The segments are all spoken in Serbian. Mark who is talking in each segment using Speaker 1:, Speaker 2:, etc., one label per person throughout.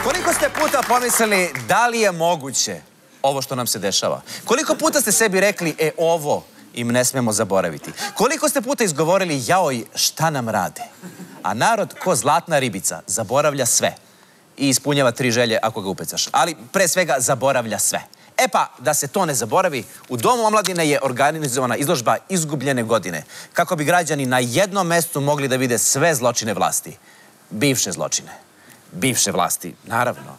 Speaker 1: Koliko ste puta pomislili da li je moguće ovo što nam se dešava? Koliko puta ste sebi rekli, ovo im ne smemo zaboraviti? Koliko ste puta izgovorili, jaoj, šta nam rade? A narod, ko zlatna ribica, zaboravlja sve. I ispunjava 3 želje ako ga upecaš. Ali pre svega zaboravlja sve. E pa, da se to ne zaboravi, u Domu omladine je organizovana izložba Izgubljene godine, kako bi građani na jednom mestu mogli da vide sve zločine vlasti. Bivše zločine. Bivše vlasti, naravno.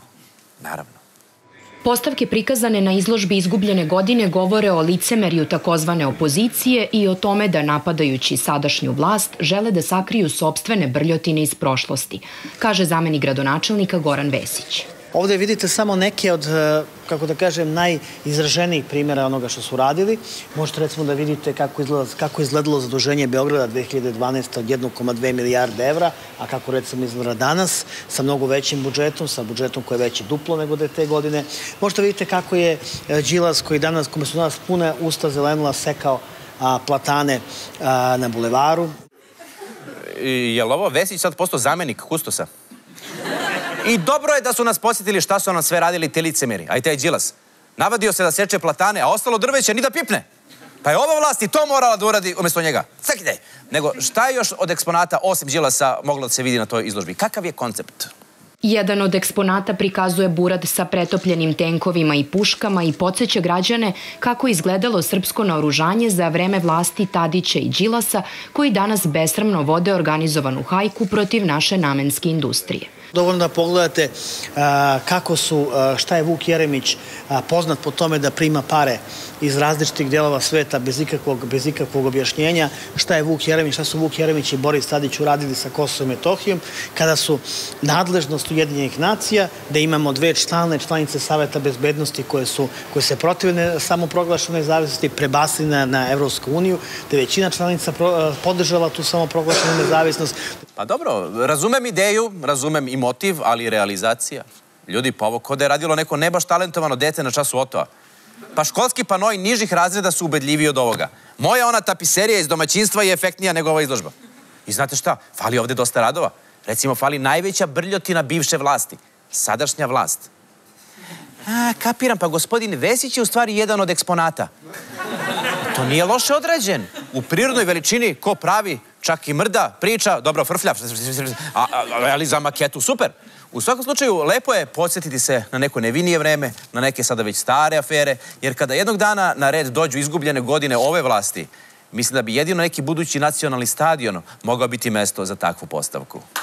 Speaker 2: Postavke prikazane na izložbi Izgubljene godine govore o licemerju takozvane opozicije i o tome da napadajući sadašnju vlast žele da sakriju sopstvene brljotine iz prošlosti, kaže zamenik gradonačelnika Goran Vesić.
Speaker 3: Ovdje vidite samo neke od, kako da kažem, najizraženijih primjera onoga što su radili. Možete recimo da vidite kako je izgledalo zaduženje Beograda 2012. od 1,2 milijarde evra, a kako recimo izgleda danas sa mnogo većim budžetom, sa budžetom koji je veći duplo nego da je te godine. Možete vidite kako je Đilas, kome su danas pune usta zelenila, sekao platane na bulevaru.
Speaker 1: Je li ovo Vesić sad postao zamenik kustosa? I dobro je da su nas posjetili šta su nam sve radili te licemeri, a i taj Đilas. Navadio se da seče platane, a ostalo drveće ni da pipne. Pa je ova vlast i to morala da uradi umjesto njega. Cekide! Nego šta je još od eksponata, osim Đilasa, moglo da se vidi na toj izložbi? Kakav je koncept?
Speaker 2: Jedan od eksponata prikazuje burad sa pretopljenim tenkovima i puškama i podsjeća građane kako je izgledalo srpsko naoružanje za vreme vlasti Tadića i Đilasa, koji danas besramno vode organizovanu hajku protiv naše namenske industrije.
Speaker 3: Dovoljno da pogledate šta je Vuk Jeremić poznat po tome da prima pare iz različitih delova sveta bez ikakvog objašnjenja, šta su Vuk Jeremić i Boris Tadić uradili sa Kosovom i Metohijom, kada su nadležnost Ujedinjenih nacija, da imamo 2 članice Saveta bezbednosti koje se protive samoproglašenoj nezavisnosti prebasili na Evropsku uniju, da je većina članica podržala tu samoproglašenu nezavisnost.
Speaker 1: Pa dobro, razumem ideju, razumem i motiv, ali i realizacija. Ljudi, pa ovo kod je radilo neko ne baš talentovano dete na času Otoa. Pa školski panoi nižih razreda su ubedljiviji od ovoga. Moja ona tapiserija iz domaćinstva je efektnija nego ova izložba. I znate šta? Fali ovde dosta radova. Recimo, fali najveća brljotina bivše vlasti. Sadašnja vlast. Kapiram, pa gospodin Vesić je u stvari jedan od eksponata. To nije loše odrađen. U prirodnoj veličini, ko pravi, čak i mrda, priča, dobro, frflja, ali za maketu super. U svakom slučaju, lepo je podsjetiti se na neko nevinije vreme, na neke sada već stare afere, jer kada jednog dana na red dođu izgubljene godine ove vlasti, mislim da bi jedino neki budući nacionalni stadion mogao biti mesto za takvu postavku.